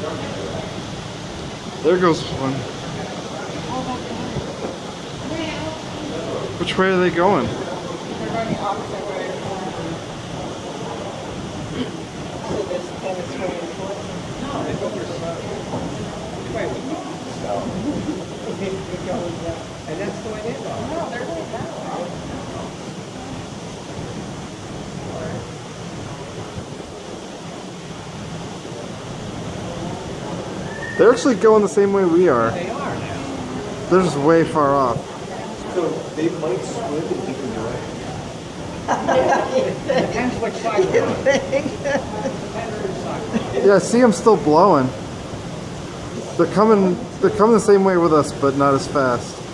There goes one. Which way are they going? They're going the opposite way. So this kind of swinging towards them. No, they go for and that's the way they go. No, they're going that way. They're actually going the same way we are. They are now. They're just way far off. So they might swim in different directions. Depends which side you're on. Yeah, I see them still blowing. They're coming the same way with us, but not as fast.